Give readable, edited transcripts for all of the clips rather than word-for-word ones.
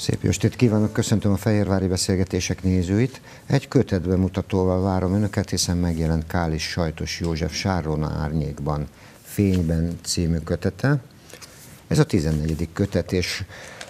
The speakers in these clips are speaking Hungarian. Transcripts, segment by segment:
Szép jó estét kívánok, köszöntöm a Fehérvári Beszélgetések nézőit. Egy kötetbemutatóval várom önöket, hiszen megjelent Kális Sajtos József Sárróna árnyékban, Fényben című kötete. Ez a 14. kötet, és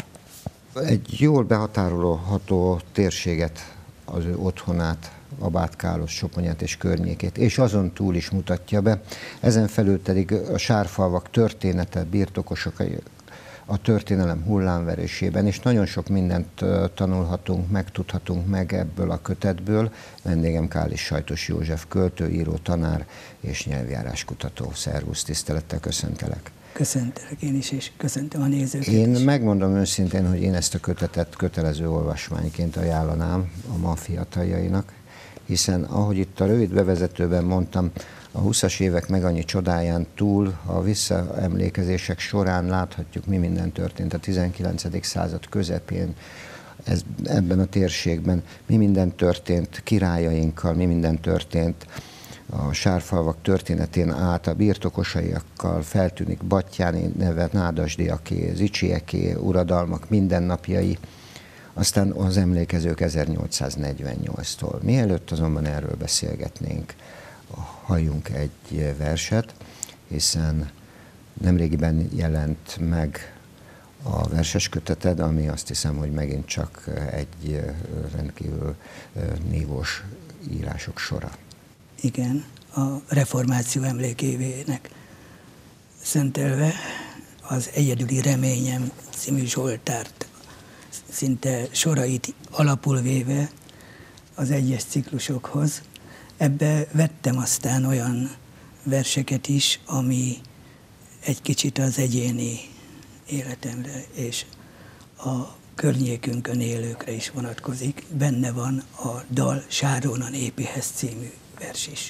egy jól behatárolható térséget, az ő otthonát, Abát Kálosz Soponyát és környékét, és azon túl is mutatja be. Ezen felül pedig a sárfalvak története, birtokosok a történelem hullámverésében, és nagyon sok mindent tanulhatunk, megtudhatunk meg ebből a kötetből. Vendégem Kális Sajtos József, költő, író, tanár és nyelvjáráskutató. Szervusz, tisztelettel köszöntelek. Köszöntelek én is, és köszöntöm a nézőket Én is. megmondom őszintén, hogy én ezt a kötetet kötelező olvasmányként ajánlanám a ma fiataljainak, hiszen ahogy itt a rövid bevezetőben mondtam, a 20-as évek meg annyi csodáján túl, a visszaemlékezések során láthatjuk, mi minden történt a 19. század közepén, ebben a térségben, mi minden történt királyainkkal, mi minden történt a sárfalvak történetén át, a birtokosaiakkal, feltűnik Batthyáni neve, Nádasdyaké, Zicsieké, uradalmak mindennapjai, aztán az emlékezők 1848-tól. Mielőtt azonban erről beszélgetnénk, halljunk egy verset, hiszen nemrégiben jelent meg a verses köteted, ami azt hiszem, hogy megint csak egy rendkívül nívós írások sora. Igen, a reformáció emlékévének szentelve az Egyedüli reményem című zsoltárt, szinte sorait alapul véve az egyes ciklusokhoz. Ebbe vettem aztán olyan verseket is, ami egy kicsit az egyéni életemre és a környékünkön élőkre is vonatkozik. Benne van a dal Sárróna népéhez című vers is.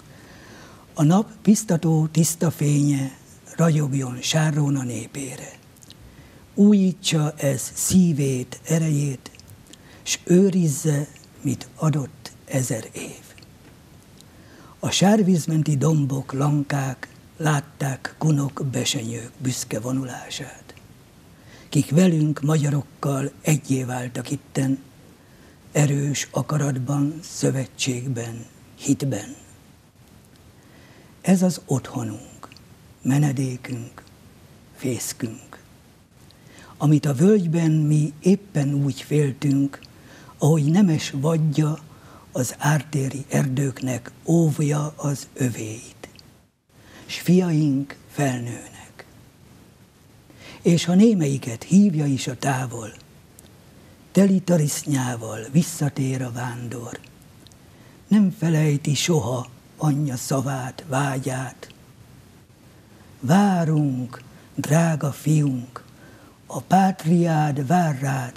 A nap biztató tiszta fénye ragyogjon Sárróna népére. Újítsa ez szívét, erejét, s őrizze, mit adott 1000 év. A sárvízmenti dombok, lankák látták kunok, besenyők büszke vonulását. Kik velünk, magyarokkal egyé váltak itten, erős akaratban, szövetségben, hitben. Ez az otthonunk, menedékünk, fészkünk, amit a völgyben mi éppen úgy féltünk, ahogy nemes vadja az ártéri erdőknek óvja az övéit, s fiaink felnőnek. És ha némelyiket hívja is a távol, teli tarisznyával visszatér a vándor, nem felejti soha anyja szavát, vágyát. Várunk, drága fiunk, a pátriád vár rád,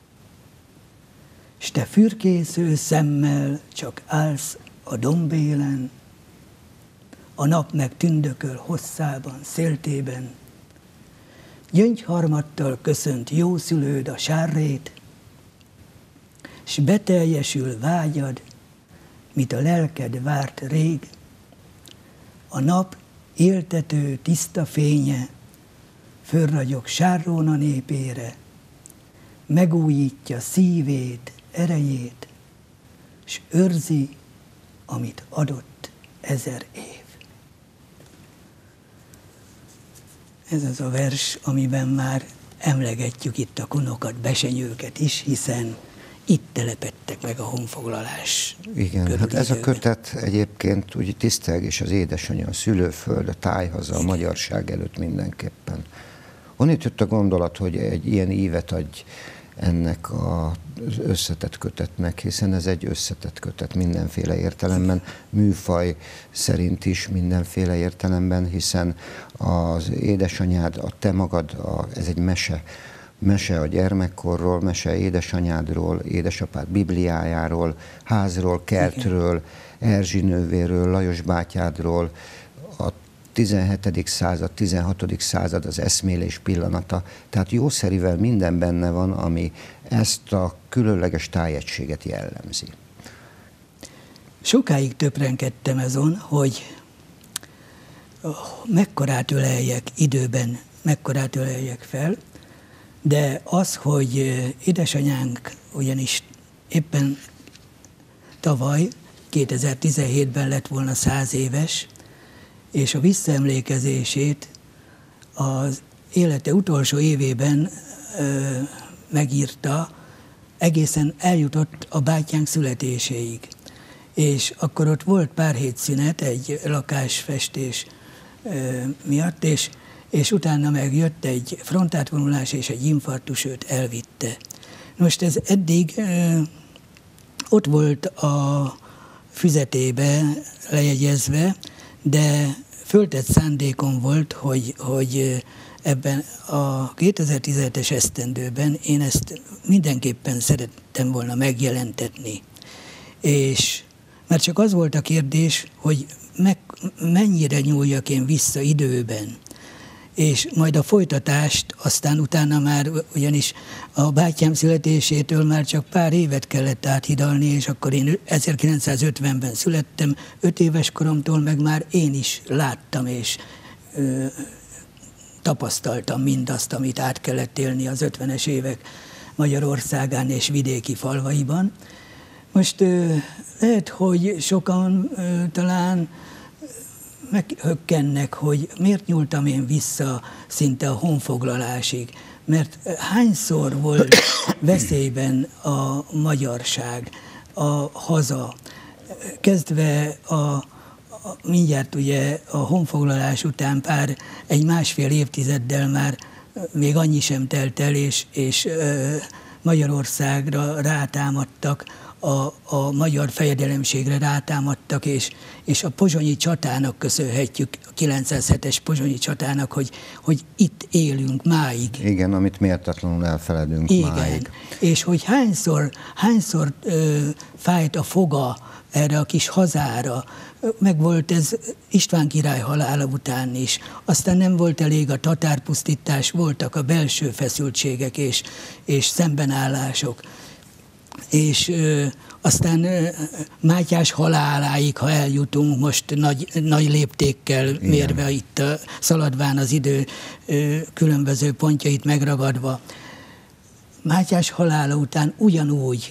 s te fürkésző szemmel csak állsz a dombélen, a nap meg tündököl hosszában, széltében, gyöngyharmattal köszönt jószülőd a sárrét, s beteljesül vágyad, mit a lelked várt rég, a nap éltető tiszta fénye fölragyog Sárróna népére, megújítja szívét, erejét, s őrzi, amit adott 1000 év. Ez az a vers, amiben már emlegetjük itt a kunokat, besenyőket is, hiszen itt telepedtek meg a honfoglalás. Igen, hát ez a kötet egyébként úgy tisztelgés az édesanyja, a szülőföld, a tájhaza, a magyarság előtt mindenképpen. Honnét jött a gondolat, hogy egy ilyen ívet adj ennek az összetett kötetnek, hiszen ez egy összetett kötet mindenféle értelemben, műfaj szerint is mindenféle értelemben, hiszen az édesanyád, a te magad, ez egy mese a gyermekkorról, mese édesanyádról, édesapád Bibliájáról, házról, kertről, Erzsinővéről, Lajos bátyádról, a 17. század, 16. század az eszmélés pillanata. Tehát jószerivel minden benne van, ami ezt a különleges tájegységet jellemzi. Sokáig töprengkedtem azon, hogy mekkorát öleljek időben, mekkorát öleljek fel, De az, hogy édesanyánk ugyanis éppen tavaly, 2017-ben lett volna 100 éves, és a visszaemlékezését az élete utolsó évében megírta, egészen eljutott a bátyánk születéséig. És akkor ott volt pár hét szünet egy lakásfestés miatt, és utána megjött egy frontátvonulás és egy infarktus, őt elvitte. Most ez eddig ott volt a füzetébe lejegyezve, de föltett szándékom volt, hogy ebben a 2017-es esztendőben én ezt mindenképpen szerettem volna megjelentetni. És már csak az volt a kérdés, hogy mennyire nyúljak én vissza időben. És majd a folytatást aztán utána már, ugyanis a bátyám születésétől már csak pár évet kellett áthidalni, és akkor én 1950-ben születtem, 5 éves koromtól meg már én is láttam és tapasztaltam mindazt, amit át kellett élni az 50-es évek Magyarországán és vidéki falvaiban. Most lehet, hogy sokan talán meghökkennek, hogy miért nyúltam én vissza szinte a honfoglalásig, mert hányszor volt veszélyben a magyarság, a haza, kezdve mindjárt ugye a honfoglalás után egy másfél évtizeddel már még annyi sem telt el, és Magyarországra rátámadtak, a magyar fejedelemségre rátámadtak, és a pozsonyi csatának köszönhetjük, a 907-es pozsonyi csatának, hogy itt élünk máig. Igen, amit méltatlanul elfeledünk máig. És hogy hányszor fájt a foga erre a kis hazára. Megvolt ez István király halála után is. Aztán nem volt elég a tatárpusztítás, voltak a belső feszültségek és szembenállások. És aztán Mátyás haláláig, ha eljutunk, most nagy léptékkel mérve, itt szaladván az idő különböző pontjait megragadva. Mátyás halála után ugyanúgy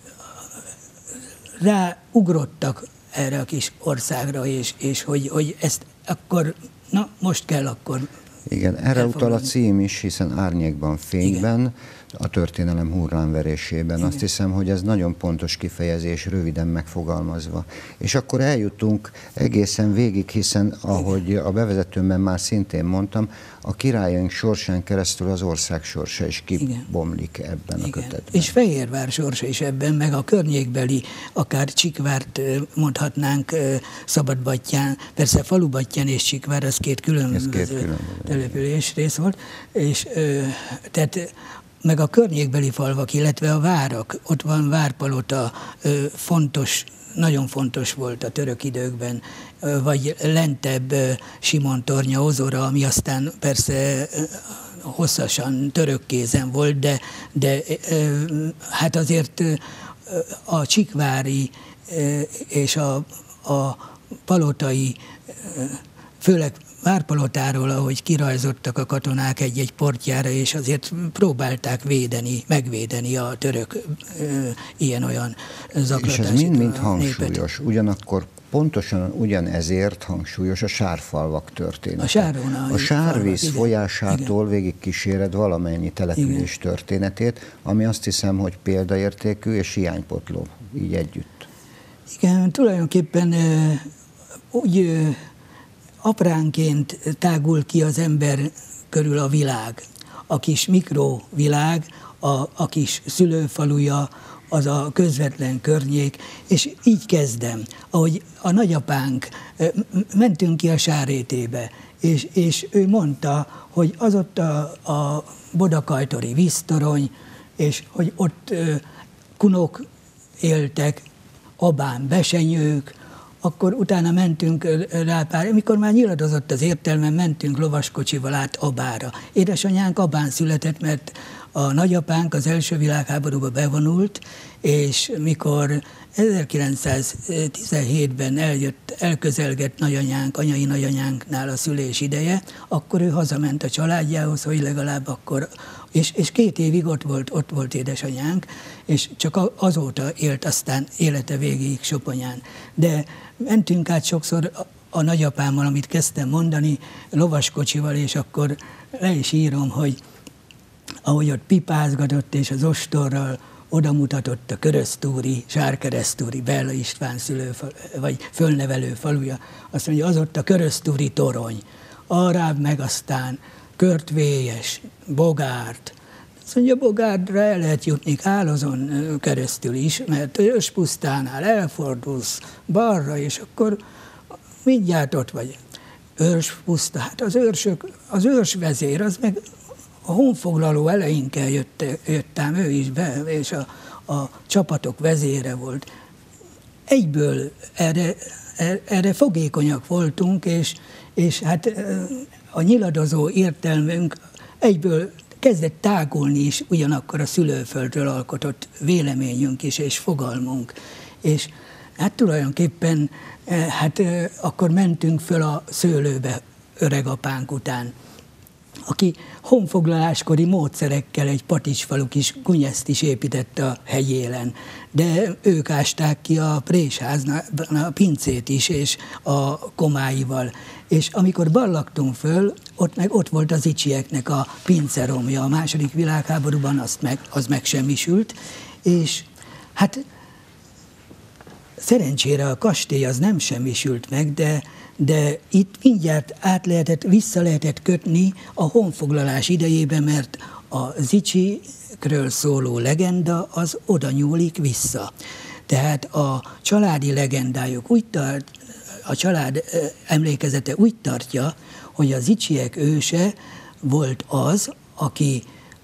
ráugrottak erre a kis országra, és hogy ezt akkor, most kell akkor. Igen, erre utal a cím is, hiszen árnyékban, fényben, igen. A történelem hurránverésében. Igen. Azt hiszem, hogy ez nagyon pontos kifejezés, röviden megfogalmazva. És akkor eljutunk egészen végig, hiszen ahogy a bevezetőmben már szintén mondtam, a királyaink sorsán keresztül az ország sorsa is kibomlik ebben a kötetben. És Fehérvár sorsa is ebben, meg a környékbeli, akár Csikvárt mondhatnánk, Szabadbattyán, persze Falubattyán és Csikvár, az két különböző településrész volt, és tehát meg a környékbeli falvak, illetve a várak, ott van Várpalota, fontos, nagyon fontos volt a török időkben, vagy lentebb Simontornya, Ozora, ami aztán persze hosszasan török kézen volt, de hát azért a csikvári és a palotai, főleg Várpalotáról, ahogy kirajzottak a katonák egy-egy portjára, és azért próbálták megvédeni a török ilyen-olyan zaklatást. És ez mind hangsúlyos, ugyanakkor pontosan ugyanezért hangsúlyos a sárfalvak története. A sárvíz folyásától végigkíséred valamennyi település történetét, ami azt hiszem, hogy példaértékű és hiánypotló így együtt. Igen, tulajdonképpen úgy apránként tágul ki az ember körül a világ, a kis mikrovilág, a kis szülőfaluja, az a közvetlen környék, és így kezdem. Ahogy a nagyapánk, mentünk ki a Sárrétébe, és ő mondta, hogy az ott a bodakajtori víztorony, és hogy ott kunok éltek, abán besenyők, akkor utána mentünk rá mikor már nyiladozott az értelme, mentünk lovaskocsival át Abára. Édesanyánk Abán született, mert a nagyapánk az első világháborúba bevonult, és mikor 1917-ben elközelgett nagyanyánk, anyai nagyanyánknál a szülés ideje, akkor ő hazament a családjához, hogy legalább akkor És 2 évig ott volt édesanyánk, és csak azóta élt aztán élete végéig Soponyán. De mentünk át sokszor a nagyapámmal, amit kezdtem mondani, lovaskocsival, és akkor le is írom, hogy ahogy ott pipázgatott, és az ostorral oda mutatott a Köröztúri, Sárkeresztúri, Bella István vagy fölnevelő faluja, azt mondja, az ott a Köröztúri torony. Arrább meg aztán Körtvélyes, Bogárt. Azt mondja, Bogárdra el lehet jutni Kálozon keresztül is, mert Őspusztánál elfordulsz balra, és akkor mindjárt ott vagy. Őspuszta, hát az őrsvezér, az meg a honfoglaló elejinkkel jöttem, ő is be, és a csapatok vezére volt. Egyből erre fogékonyak voltunk, és hát a nyiladozó értelmünk egyből kezdett tágulni is, ugyanakkor a szülőföldről alkotott véleményünk is, és fogalmunk. És hát tulajdonképpen akkor mentünk föl a szőlőbe öregapánk után, aki honfoglaláskori módszerekkel egy Paticsfalu kis kunyeszt is épített a hegyélen, de ők ásták ki a présházban a pincét is, és a komáival. És amikor ballagtunk föl, ott volt az icsieknek a pinceromja. A második világháborúban az megsemmisült, és hát szerencsére a kastély az nem semmisült meg, de itt mindjárt vissza lehetett kötni a honfoglalás idejébe, mert a Zicsikről szóló legenda az oda nyúlik vissza. Tehát a családi legendájuk a család emlékezete úgy tartja, hogy a Zicsiek őse volt az, aki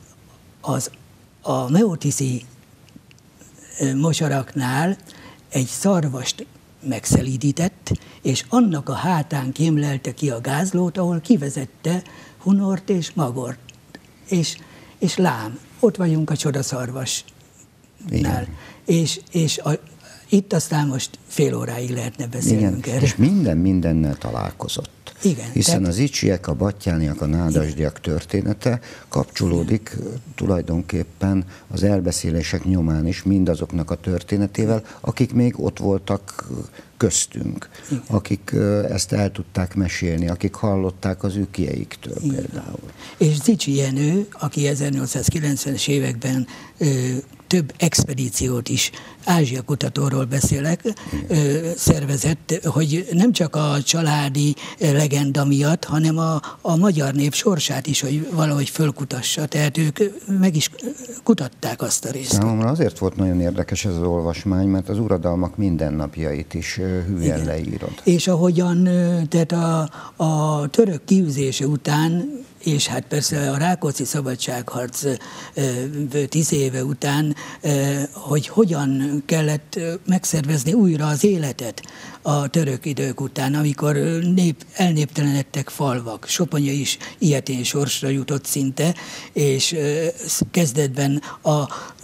a Meotiszi mosaraknál egy szarvast megszelídített, és annak a hátán kémlelte ki a gázlót, ahol kivezette Hunort és Magort. És lám, ott vagyunk a csodaszarvasnál. És itt aztán most fél óráig lehetne beszélnünk erről. És mindennel találkozott. Igen, hiszen az icsiek, a battyániak, a nádasdiak története kapcsolódik tulajdonképpen az elbeszélések nyomán is mindazoknak a történetével, akik még ott voltak köztünk, akik ezt el tudták mesélni, akik hallották az ükieiktől például. És Zichy Jenő, aki 1890-es években több expedíciót is, Ázsia kutatóról beszélek, szervezett, hogy nem csak a családi legenda miatt, hanem a magyar nép sorsát is, hogy valahogy fölkutassa. Tehát ők meg is kutatták azt a részt. Számomra azért volt nagyon érdekes ez az olvasmány, mert az uradalmak mindennapjait is hülyen leírod. És ahogyan, tehát a török kiűzése után, és hát persze a Rákóczi szabadságharc 10 éve után, hogy hogyan kellett megszervezni újra az életet a török idők után, amikor elnéptelenedtek falvak. Soponya is ilyetén sorsra jutott szinte, és kezdetben a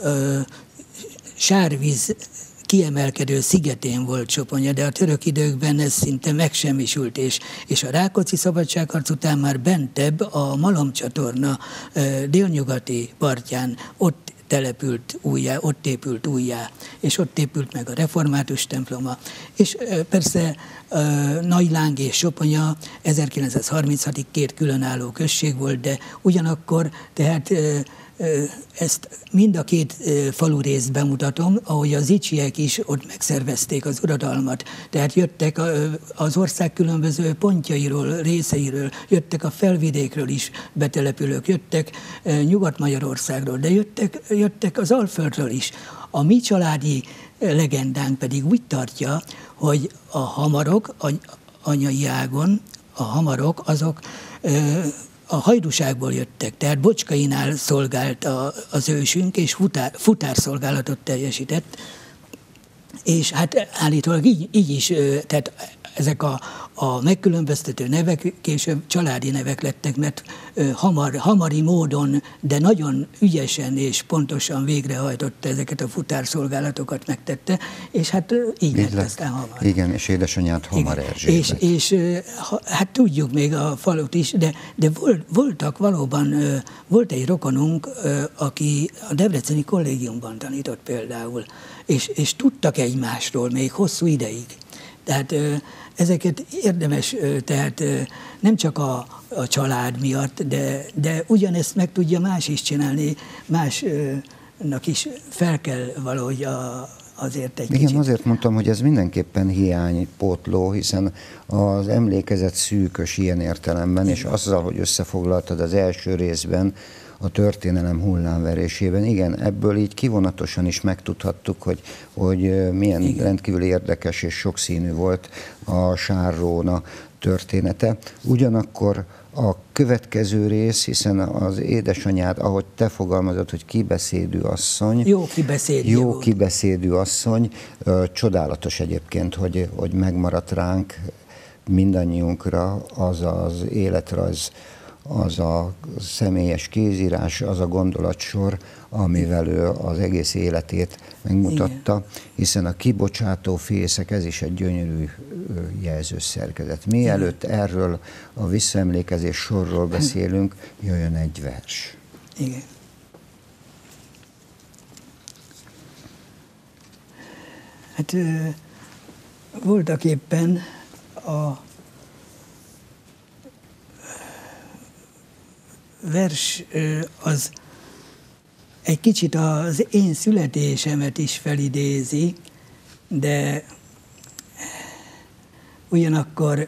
sárvíz kiemelkedő szigetén volt Soponya, de a török időkben ez szinte megsemmisült, és a Rákóczi szabadságharc után már bentebb a Malomcsatorna délnyugati partján ott települt újjá, ott épült újjá, és ott épült meg a református temploma. És persze Nagyláng és Soponya 1936-ig 2 különálló község volt, de ugyanakkor tehát ezt mind a 2 falurészt bemutatom, ahogy az zicsiek is ott megszervezték az uradalmat. Tehát jöttek az ország különböző pontjairól, részeiről, jöttek a felvidékről is betelepülők, jöttek Nyugat-Magyarországról, de jöttek az Alföldről is. A mi családi legendánk pedig úgy tartja, hogy a hamarok, anyai ágon, a hamarok azok a Hajdúságból jöttek, tehát Bocskai-nál szolgált az ősünk, és futárszolgálatot teljesített, És hát állítólag így is, tehát ezek a megkülönböztető nevek később családi nevek lettek, mert hamari módon, de nagyon ügyesen és pontosan végrehajtotta ezeket a futárszolgálatokat, megtette, és hát így lett aztán Hamar. Igen, és édesanyját Hamar Erzsébet. És hát tudjuk még a falut is, de voltak valóban, volt egy rokonunk, aki a Debreceni kollégiumban tanított például, és tudtak egymásról még hosszú ideig. Tehát ezeket érdemes, tehát nem csak a család miatt, de ugyanezt meg tudja más is csinálni, másnak is fel kell valahogy azért egy kicsit. Igen, azért mondtam, hogy ez mindenképpen hiánypótló, hiszen az emlékezet szűkös ilyen értelemben, és azzal, hogy összefoglaltad az első részben, a történelem hullámverésében. Igen, ebből így kivonatosan is megtudhattuk, hogy milyen igen, rendkívül érdekes és sokszínű volt a Sárróna története. Ugyanakkor a következő rész, hiszen az édesanyád, ahogy te fogalmazod, hogy kibeszédű asszony. Jó kibeszédű asszony. Csodálatos egyébként, hogy megmaradt ránk mindannyiunkra az az életrajz, az a személyes kézírás, az a gondolatsor, amivel ő az egész életét megmutatta, igen, hiszen a kibocsátó fészek, ez is egy gyönyörű jelzőszerkezet. Mielőtt erről a visszaemlékezés sorról beszélünk, jöjjön egy vers. Igen. Hát voltak éppen a vers az egy kicsit az én születésemet is felidézi, de ugyanakkor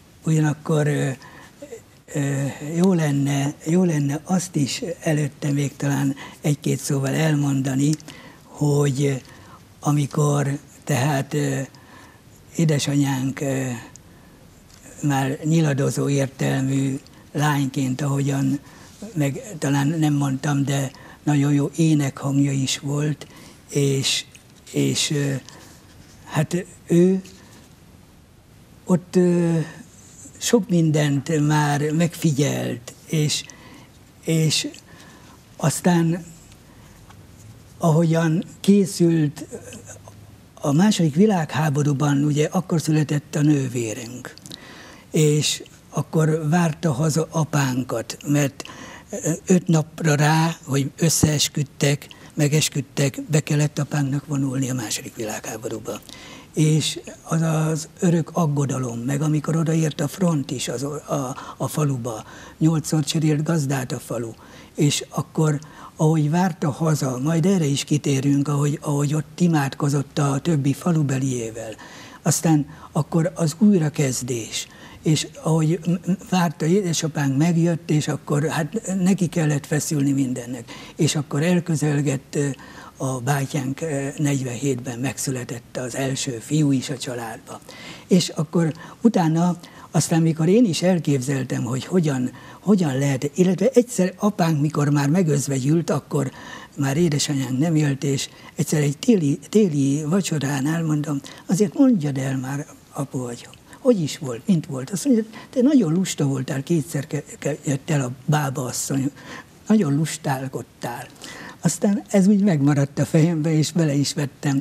jó lenne azt is előtte még talán egy-két szóval elmondani, hogy amikor tehát édesanyánk már nyiladozó értelmű lányként, ahogyan meg talán nem mondtam, de nagyon jó énekhangja is volt, és hát ő ott sok mindent már megfigyelt, és aztán ahogyan készült a második világháborúban, ugye akkor született a nővérünk, és akkor várta haza apánkat, mert 5 napra rá, hogy összeesküdtek, megesküdtek, be kellett apánknak vonulni a második világháborúba. És az az örök aggodalom, meg amikor odaért a front is a faluba, 8-szor cserélt gazdát a falu, és akkor, ahogy várta haza, majd erre is kitérünk, ahogy ott imádkozott a többi falubeliével, aztán akkor az újrakezdés, és ahogy várta, édesapánk megjött, és akkor hát neki kellett feszülni mindennek. És akkor elközelgett a bátyánk 47-ben megszületett az első fiú is a családba. És akkor utána, aztán mikor én is elképzeltem, hogy hogyan lehet, illetve egyszer apánk, mikor már megözve gyűlt, akkor már édesanyánk nem élt, és egyszer egy téli vacsoránál mondom, azért mondjad el már, apu, hogy is volt, mint volt. Azt mondja, te nagyon lusta voltál, 2-szer jött el a bábaasszony, nagyon lustálkodtál. Aztán ez úgy megmaradt a fejembe, és bele is vettem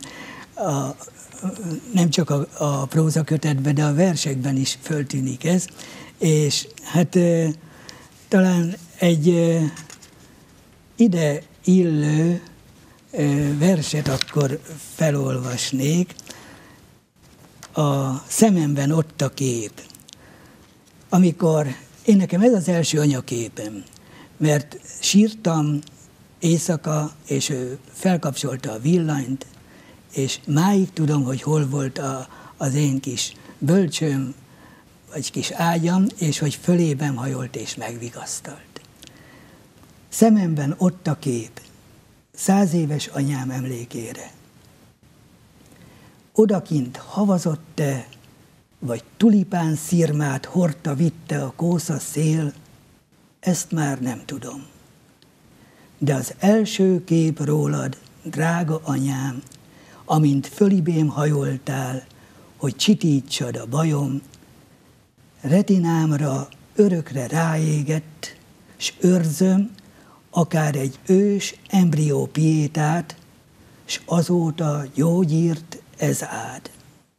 nem csak a prózakötetben, de a versekben is föltűnik ez. És hát talán egy ide illő verset akkor felolvasnék. A szememben ott a kép. Amikor nekem ez az első anyaképem, mert sírtam éjszaka, és ő felkapcsolta a villanyt, és máig tudom, hogy hol volt az én kis bölcsőm, vagy kis ágyam, és hogy fölében hajolt és megvigasztalt. Szememben ott a kép, 100 éves anyám emlékére. Odakint havazott-e, vagy tulipán szirmát hordta, vitte a kósza szél, ezt már nem tudom. De az első kép rólad, drága anyám, amint fölibém hajoltál, hogy csitítsad a bajom, retinámra örökre ráégett, s őrzöm akár egy ős embrió piétát, s azóta gyógyírt ez ád.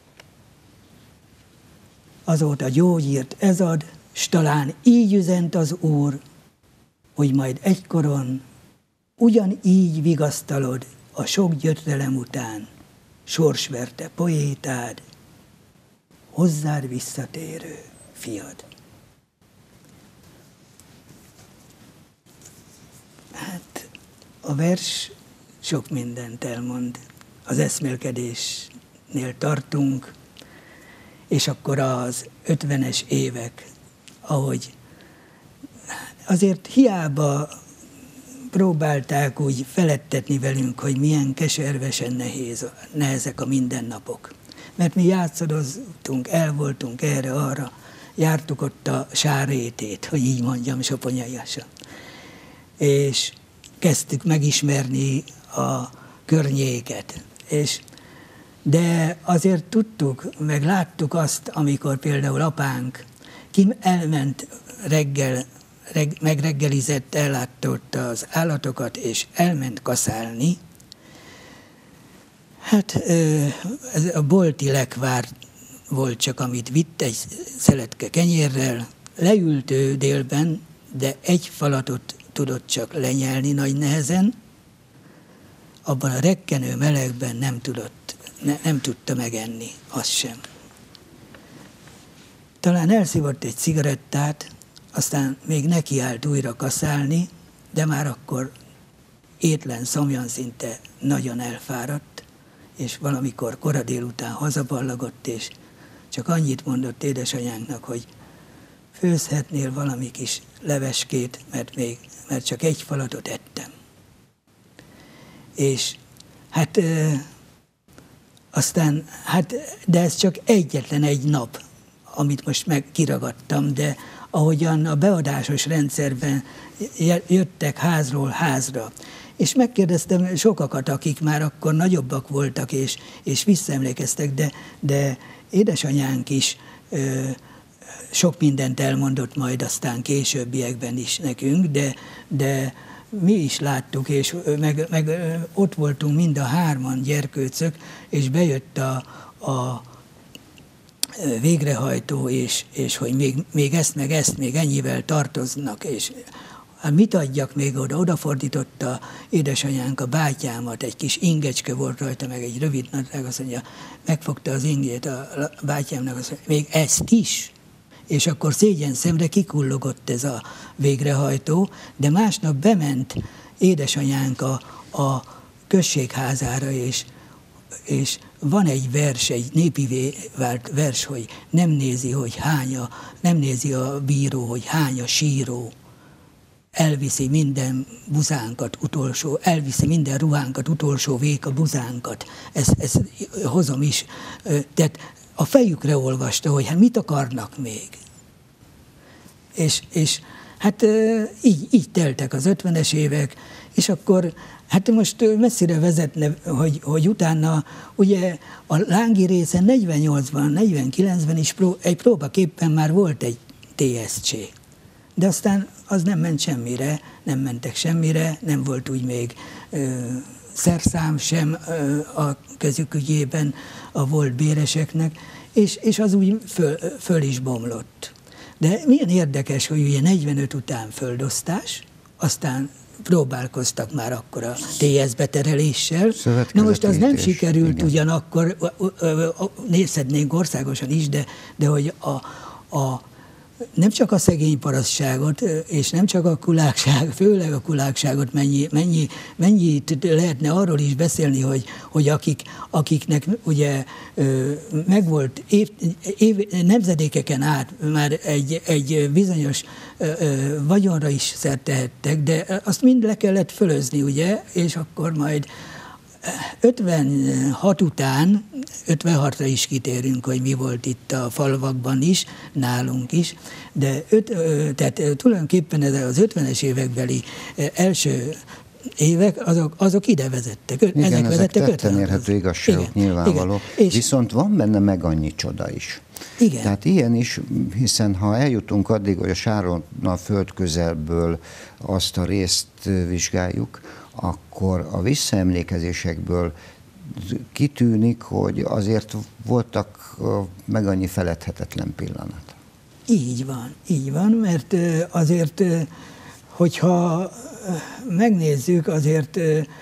Azóta gyógyírt ez ad, s talán így üzent az Úr, hogy majd egykoron ugyanígy vigasztalod a sok gyötrelem után sorsverte poétád, hozzád visszatérő fiad. Hát a vers sok mindent elmond. Az eszmélkedésnél tartunk, és akkor az 50-es évek, ahogy azért hiába próbálták úgy feledtetni velünk, hogy milyen keservesen nehezek a mindennapok. Mert mi játszadoztunk, el voltunk erre-arra, jártuk ott a Sárrétét, hogy így mondjam, soponyaiasan. És kezdtük megismerni a környéket. De azért tudtuk, meg láttuk azt, amikor például apánk elment reggel, megreggelizett, ellátotta az állatokat, és elment kaszálni. Hát ez a bolti lekvár volt csak, amit vitt egy szeletke kenyérrel, leült ő délben, de egy falatot tudott csak lenyelni nagy nehezen, abban a rekkenő melegben nem tudta megenni, azt sem. Talán elszívott egy cigarettát, aztán még nekiállt újra kaszálni, de már akkor étlen, szomjan, szinte nagyon elfáradt, és valamikor kora délután hazaballagott, és csak annyit mondott édesanyánknak, hogy főzhetnél valami kis leveskét, mert csak egy falatot ettem. És hát aztán, de ez csak egyetlen egy nap, amit most kiragadtam, de ahogyan a beadásos rendszerben jöttek házról házra, és megkérdeztem sokakat, akik már akkor nagyobbak voltak, és visszaemlékeztek, de édesanyánk is sok mindent elmondott majd aztán későbbiekben is nekünk, de mi is láttuk, és meg ott voltunk mind a hárman gyerkőcök, és bejött a végrehajtó, és hogy még ezt, még ennyivel tartoznak, és hát mit adjak még oda? Odafordította édesanyánk a bátyámat, egy kis ingecske volt rajta, meg egy rövid nadrág, azt mondja, megfogta az ingét a bátyámnak, azt mondja, még ezt is? És akkor szégyen szemre kikullogott ez a végrehajtó, de másnap bement édesanyánk a községházára, és van egy vers, egy népivé vált vers, hogy nem nézi a bíró, hogy hány a síró, elviszi minden buzánkat utolsó, elviszi minden ruhánkat utolsó vég a buzánkat. Ezt hozom is. Tehát a fejükre olvasta, hogy hát mit akarnak még. És hát így teltek az 50-es évek, és akkor hát most messzire vezetne, hogy utána ugye a Lángi részen 48-ban, 49-ben is egy próbaképpen már volt egy TSC. De aztán az nem ment semmire, nem mentek semmire, nem volt úgy még szerszám sem a közük ügyében a volt béreseknek, és az úgy föl is bomlott. De milyen érdekes, hogy ugye 45 után földosztás, aztán próbálkoztak már akkor a TS betereléssel. Na most az nem sikerült, igen. Ugyanakkor, nézhetnénk országosan is, de hogy nem csak a szegény parasztságot, és nem csak a kulákság, főleg a kulákságot mennyit lehetne arról is beszélni, hogy akiknek ugye megvolt nemzedékeken át már egy bizonyos vagyonra is szert tehettek, de azt mind le kellett fölözni, ugye, és akkor majd 56 után, 56-ra is kitérünk, hogy mi volt itt a falvakban is, nálunk is, de tehát tulajdonképpen ez az 50-es évekbeli első évek, azok ide vezettek. Igen, ezek vezettek tetten érhető igazságok nyilvánvaló. Igen. Viszont van benne meg annyi csoda is. Igen. Tehát ilyen is, hiszen ha eljutunk addig, hogy a Sáronnal föld közelből azt a részt vizsgáljuk, akkor a visszaemlékezésekből kitűnik, hogy azért voltak meg annyi feledhetetlen pillanat. Így van, mert azért, hogyha megnézzük, azért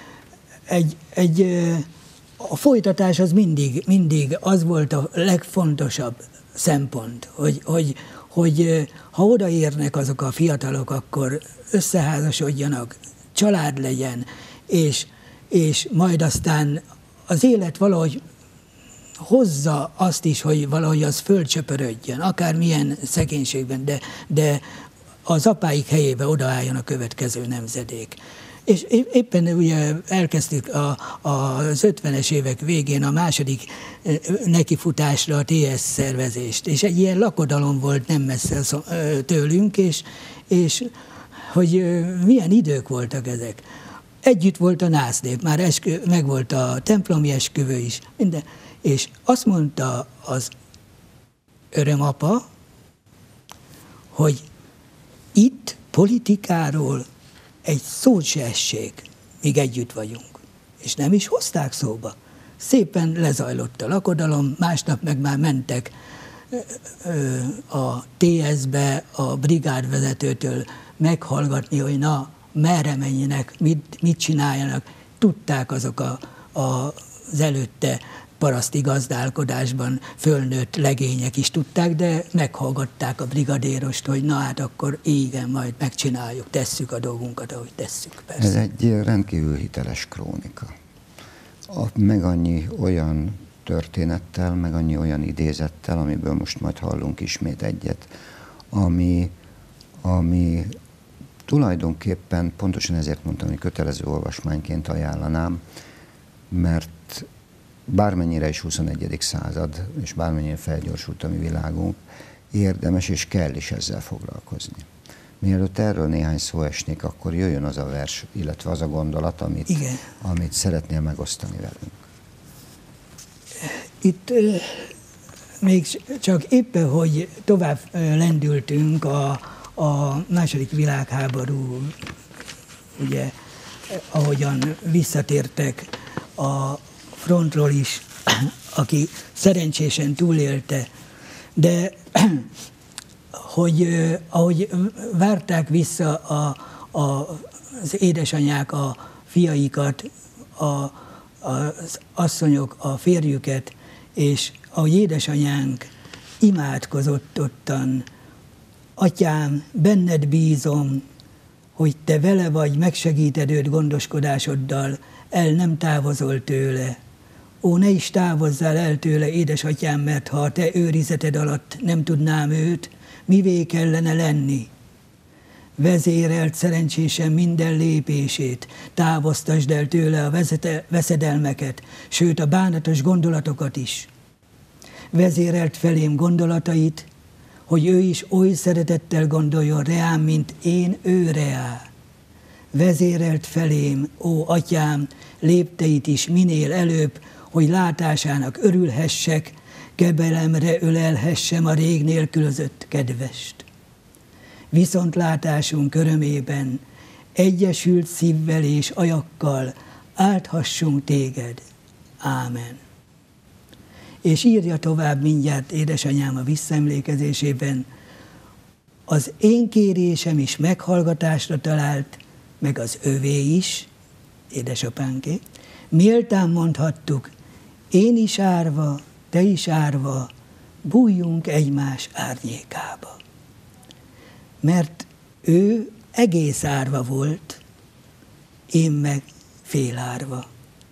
a folytatás az mindig az volt a legfontosabb szempont, hogy ha odaérnek azok a fiatalok, akkor összeházasodjanak, család legyen, és majd aztán az élet valahogy hozza azt is, hogy valahogy az fölcsöpörödjön, akármilyen szegénységben, de az apáik helyébe odaálljon a következő nemzedék. És éppen ugye elkezdtük az 50-es évek végén a második nekifutásra a TS szervezést, és egy ilyen lakodalom volt nem messze tőlünk, és hogy milyen idők voltak ezek. Együtt volt a násznép, már meg volt a templomi esküvő is, minden. És azt mondta az örömapa, hogy itt politikáról egy szót se essék, míg együtt vagyunk. És nem is hozták szóba. Szépen lezajlott a lakodalom, másnap meg már mentek a TS-be a brigádvezetőtől meghallgatni, hogy na, merre menjenek, mit csináljanak. Tudták azok az előtte paraszti gazdálkodásban fölnőtt legények is tudták, de meghallgatták a brigadérost, hogy na hát akkor igen, majd megcsináljuk, tesszük a dolgunkat, ahogy tesszük. Persze. Ez egy rendkívül hiteles krónika. Meg annyi olyan történettel, meg annyi olyan idézettel, amiből most majd hallunk ismét egyet, ami tulajdonképpen, pontosan ezért mondtam, hogy kötelező olvasmányként ajánlanám, mert bármennyire is 21. század, és bármennyire felgyorsult a mi világunk, érdemes és kell is ezzel foglalkozni. Mielőtt erről néhány szó esnék, akkor jöjjön az a vers, illetve az a gondolat, amit szeretnél megosztani velünk. Itt még csak éppen, hogy tovább lendültünk a második világháború, ugye, ahogyan visszatértek a frontról is, aki szerencsésen túlélte, de hogy ahogy várták vissza az édesanyák a fiaikat, az asszonyok a férjüket, és ahogy édesanyánk imádkozott ottan, atyám, benned bízom, hogy te vele vagy, megsegíted őt gondoskodásoddal, el nem távozol tőle. Ó, ne is távozzál el tőle, édesatyám, mert ha a te őrizeted alatt nem tudnám őt, mivé kellene lenni? Vezérelt szerencsésen minden lépését, távoztasd el tőle a veszedelmeket, sőt a bánatos gondolatokat is. Vezérelt felém gondolatait, hogy ő is oly szeretettel gondoljon reám, mint én ő reá. Vezérelt felém, ó atyám, lépteit is minél előbb, hogy látásának örülhessek, kebelemre ölelhessem a rég nélkülözött kedvest. Viszontlátásunk örömében, egyesült szívvel és ajakkal álthassunk téged. Ámen. És írja tovább mindjárt édesanyám a visszaemlékezésében, az én kérésem is meghallgatásra talált, meg az övé is, édesapánké, méltán mondhattuk, én is árva, te is árva, bújjunk egymás árnyékába. Mert ő egész árva volt, én meg fél árva.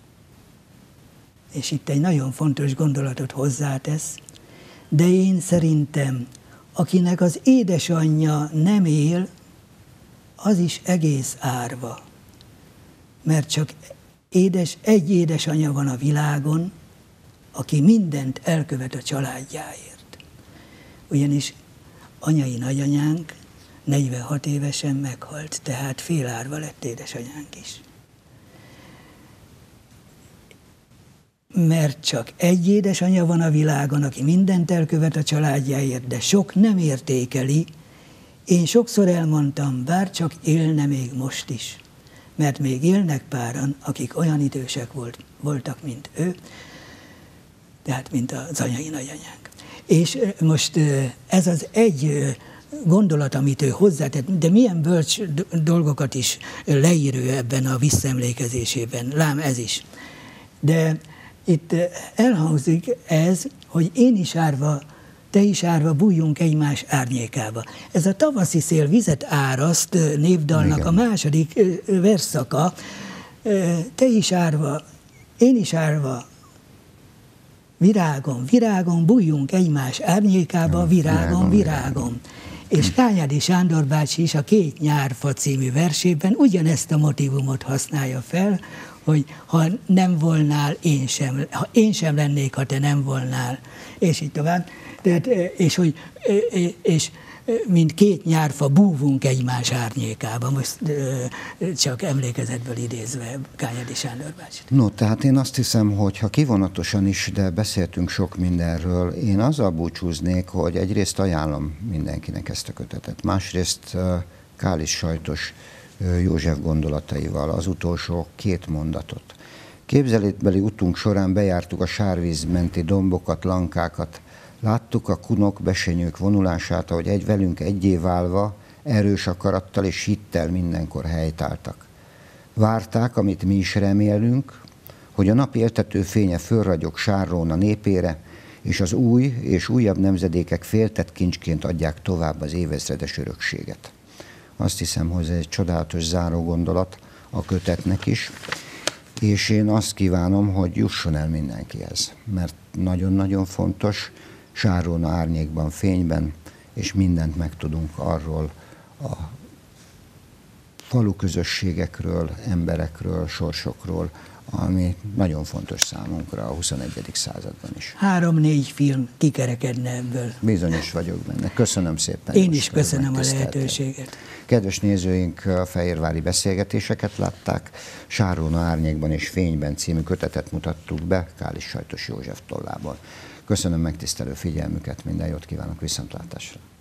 És itt egy nagyon fontos gondolatot hozzátesz, de én szerintem, akinek az édesanyja nem él, az is egész árva. Mert csak egy édesanyja van a világon, aki mindent elkövet a családjáért. Ugyanis anyai nagyanyánk 46 évesen meghalt, tehát fél árva lett édesanyánk is. mert csak egy édesanyja van a világon, aki mindent elkövet a családjáért, de sok nem értékeli. Én sokszor elmondtam, bár csak élne még most is, mert még élnek páran, akik olyan idősek voltak, mint ő, tehát mint az anyai nagyanyánk. És most ez az egy gondolat, amit ő hozzátett, de milyen bölcs dolgokat is leír ő ebben a visszaemlékezésében, lám ez is. De itt elhangzik ez, hogy én is árva, te is árva, bújjunk egymás árnyékába. Ez a tavaszi szél vizet áraszt névdalnak igen. A második versszaka. Te is árva, én is árva, virágom, virágom, bújjunk egymás árnyékába, virágom, virágom. És Kányádi Sándor bácsi is a Két nyárfa című versében ugyanezt a motívumot használja fel, hogy ha nem volnál, ha én sem lennék, ha te nem volnál, és így tovább. Tehát, és mint két nyárfa búvunk egymás árnyékába, most csak emlékezetből idézve Kányádi Sándor bácsit. No, tehát én azt hiszem, hogy ha kivonatosan is, de beszéltünk sok mindenről, én azzal búcsúznék, hogy egyrészt ajánlom mindenkinek ezt a kötetet, másrészt Kális Sajtos József gondolataival az utolsó 2 mondatot. Képzeletbeli utunk során bejártuk a sárvíz menti dombokat, lankákat, láttuk a kunok, besenyők vonulását, ahogy velünk egyé válva, erős akarattal és hittel mindenkor helytáltak. Várták, amit mi is remélünk, hogy a nap éltető fénye fölragyog Sárróna népére, és az új és újabb nemzedékek féltett kincsként adják tovább az évezredes örökséget. Azt hiszem, hogy ez egy csodálatos záró gondolat a kötetnek is, és én azt kívánom, hogy jusson el mindenkihez, mert nagyon-nagyon fontos, Sárróna árnyékban, fényben, és mindent megtudunk arról a falu közösségekről, emberekről, sorsokról, ami nagyon fontos számunkra a 21. században is. 3-4 film kikerekedne ebből. Bizonyos vagyok benne. Köszönöm szépen. Én is köszönöm a lehetőséget. Kedves nézőink, a fehérvári beszélgetéseket látták. Sárróna árnyékban és fényben című kötetet mutattuk be Kális Sajtos József tollából. Köszönöm megtisztelő figyelmüket, minden jót kívánok, viszontlátásra.